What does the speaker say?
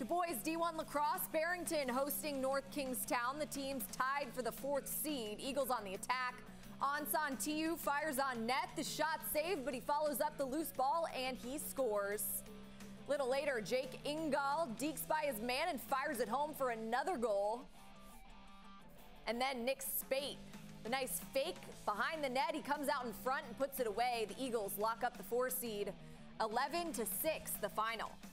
To boys D1 lacrosse, Barrington hosting North Kingstown. The team's tied for the 4th seed. Eagles on the attack. Ansan Tiu fires on net. The shot saved, but he follows up the loose ball and he scores. Little later, Jake Ingall dekes by his man and fires it home for another goal. And then Nick Spate, the nice fake behind the net. He comes out in front and puts it away. The Eagles lock up the 4 seed. 11-6 the final.